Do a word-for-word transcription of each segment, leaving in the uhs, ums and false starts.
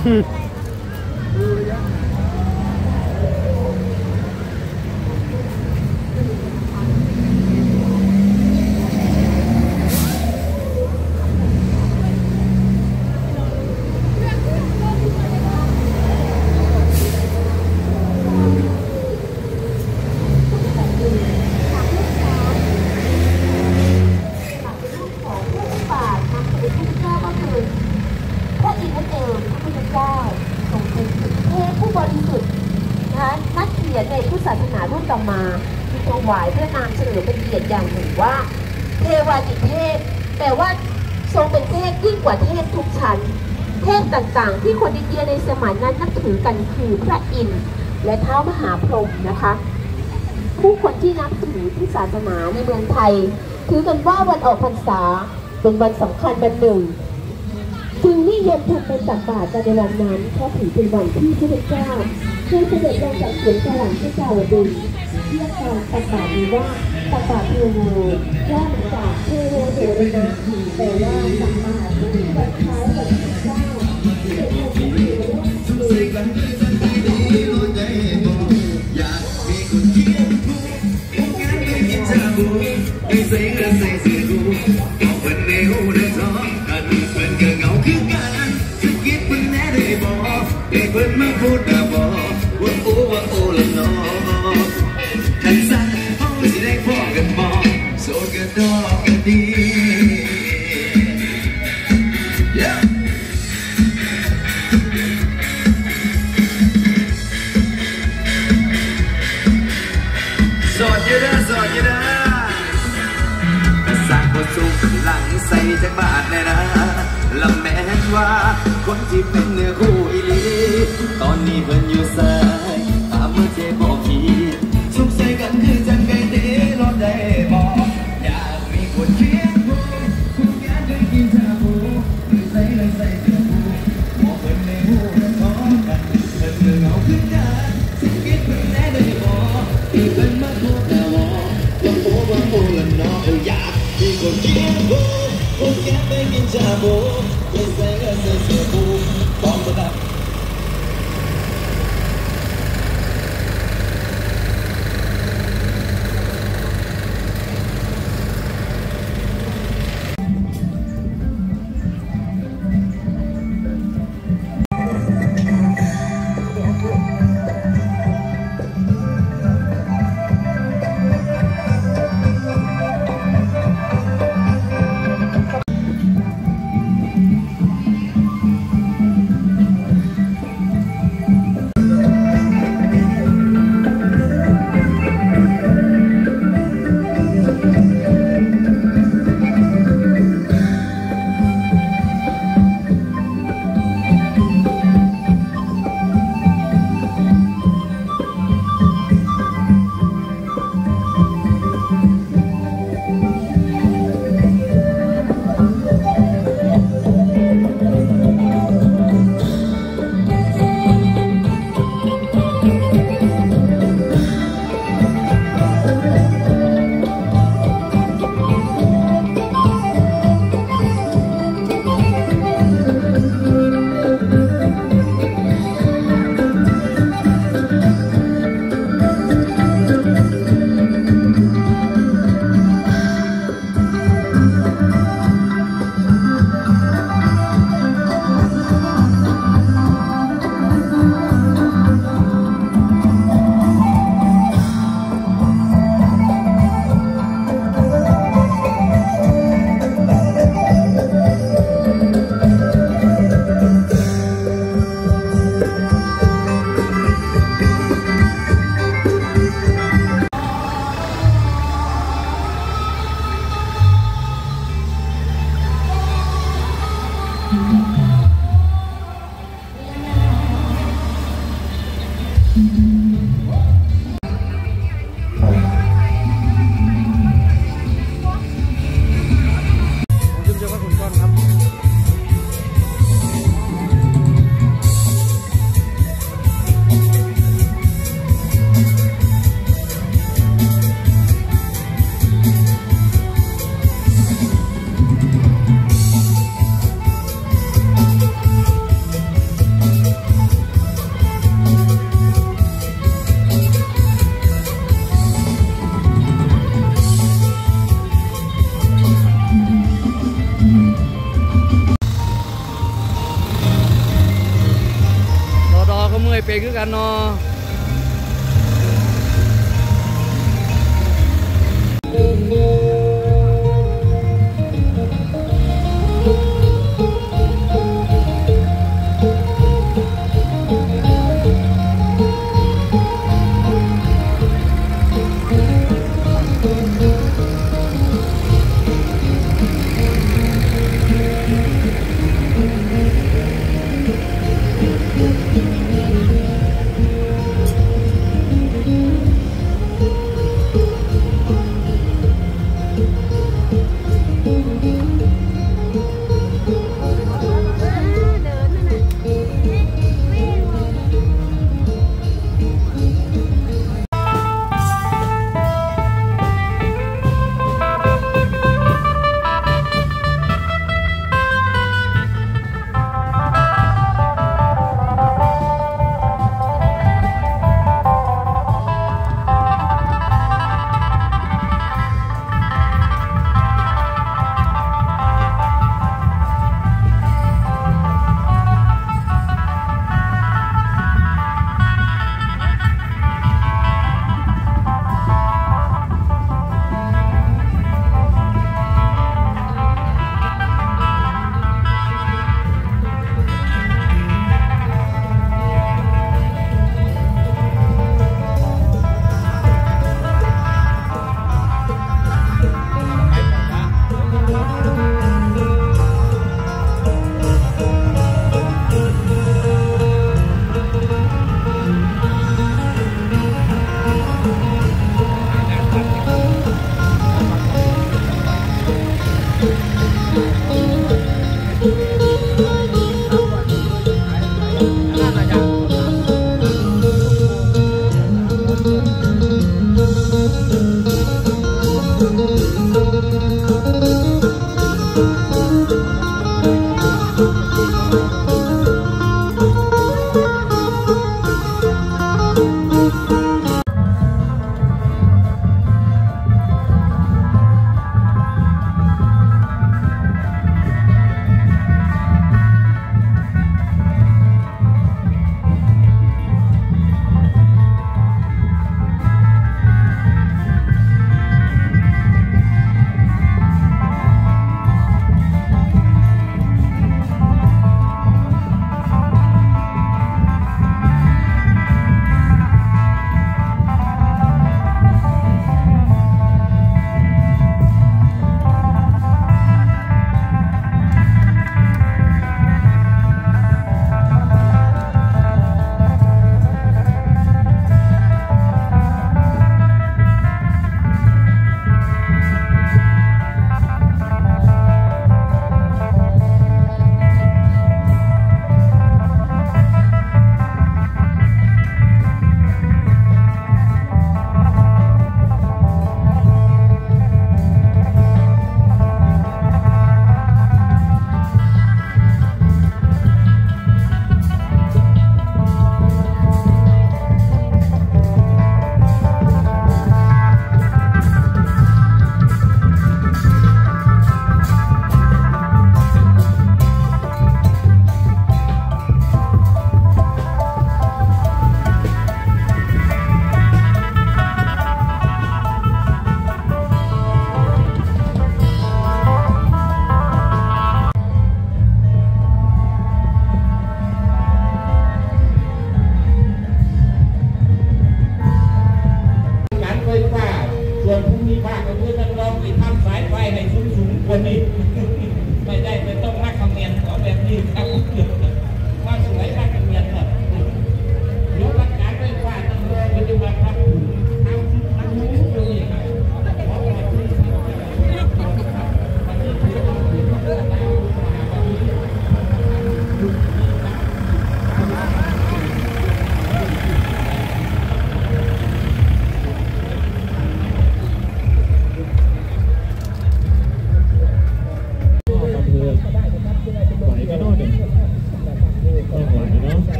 ในพุทธศาสนารุ่นต่อมามีถวายเพื่อนามเฉลิมเป็นเกียรติอย่างหนึ่งว่าเทวาติเทพแปลว่าทรงเป็นเทพยิ่งกว่าเทพทุกชั้นเทพต่างๆที่คนอินเดียในสมัยนั้นนับถือกันคือพระอินทร์และท้าวมหาพรหมนะคะผู้คนที่นับถือพุทธศาสนาในเมืองไทยถือกันว่าวันออกพรรษาเป็นวันสำคัญวันหนึ่งจึงนิยมทำเป็นตักบาตรกันในวันนั้นเพราะถือเป็นวันที่พระเจ้าเคยเสด็จลงจากสวนสวรรค์ที่ดาวดึงเรียกการตักบาตรนี้ว่าตักบาตรเทโวย่อมาจากเทโวเทวนะแต่ว่าตักบาตรที่คล้ายกับพระเจ้าเทโวเทวนะอยากมีคนเคียงคู่ผู้งานไม่กินชาบูไม่ใส่เงินใส่เสื้อกูเอาเป็นเร็วได้ท้องกันเป็นก็เหงาคือกันสกิดเป็นแน่ได้บอกได้เป็นมาพูดแต่บอกว่าโอ้ว่าโอ้ละน้องทันสั้นห้องสิได้พ่อกันมองโสดกันดอกกันดีสอดเยอะนะสอดเยอะนะสร้างบทสูงหลังใส่จากบาทเลยนะลำแม้ว่าคนที่เป็นเนื้อคู่อีลีตอนนี้เพิ่นอยู่สายตามเมื่อเจ็บบอกขีสุขใส่กันคือจังไงเตะรถได้บอกอยากมีคนเคียงคู่คุณงานเคยกินชาบูหรือใส่เลยใส่เสื้อผู้มองเพิ่นในหูท้องกันเพิ่นเมื่อเหงาขึ้นกันสกิดเพิ่นแน่ได้บอกที่เพิ่นมาพูดแต่ว่าว่าโอ้ว่าโอ้ละน้องอยากมีคนเคียงคู่คุณงานเคยกินชาบูหรือใส่เลยใส่เสื้อผู้มองเพิ่นเป็นคือกันเนาะ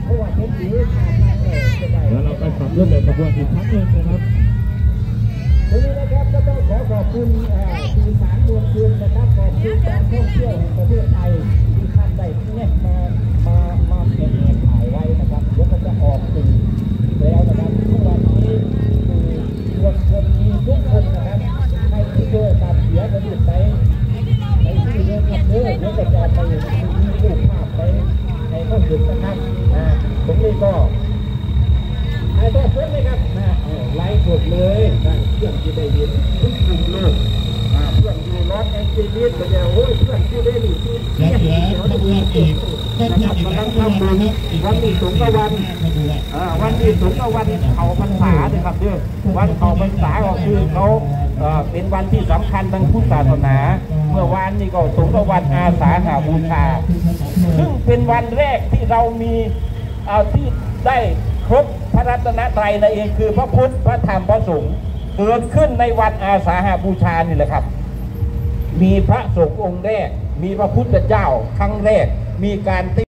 แล้วเราไปขับรถแบบขบวนอีกครั้งหนึ่งนะครับทีนี้นะครับก็ต้องขอขอบคุณสื่อสารมวลชนนะครับขอบคุณการท่องเที่ยวแห่งประเทศไทยที่ท่านได้แนบมามามาเก็บเงินถ่ายไว้นะครับแล้วก็จะออกสื่อแล้วนะครับทุกวันนี้คือคนคนมีทุกคนนะครับให้ที่เจอการเสียกระดิ่งไปในที่เรื่องกับเนื้อเนื้อจะจะไปมีรูปภาพไปในข้อสุดนะครับนะตรงนี้ก็ไอ้ตัวสุดเลยครับนะไล่สดเลยนะเพื่อนที่ได้ยินทุกกลุ่มโลกเพื่อนอยู่รถแอนจีนิสก็จะโอ้ยเพื่อนที่ได้ดีที่เนี่ยเดี๋ยวดูอีกนะครับกำลังทำบุญวันนี้สงกรานต์วันนี้สงกรานต์เขาพรรษาเลยครับเด้อวันเขาพรรษาก็คือเขาเป็นวันที่สำคัญทางพุทธศาสนาเมื่อวานนี้ก็สงกรานต์อาสาหบูชาซึ่งเป็นวันแรกที่เรามีที่ได้ครบพระรัตนตรัยนั่นเองคือพระพุทธพระธรรมพระสงฆ์เกิดขึ้นในวันอาสาหบูชานี่แหละครับมีพระสงฆ์องค์แรกมีพระพุทธเจ้าครั้งแรกมีการ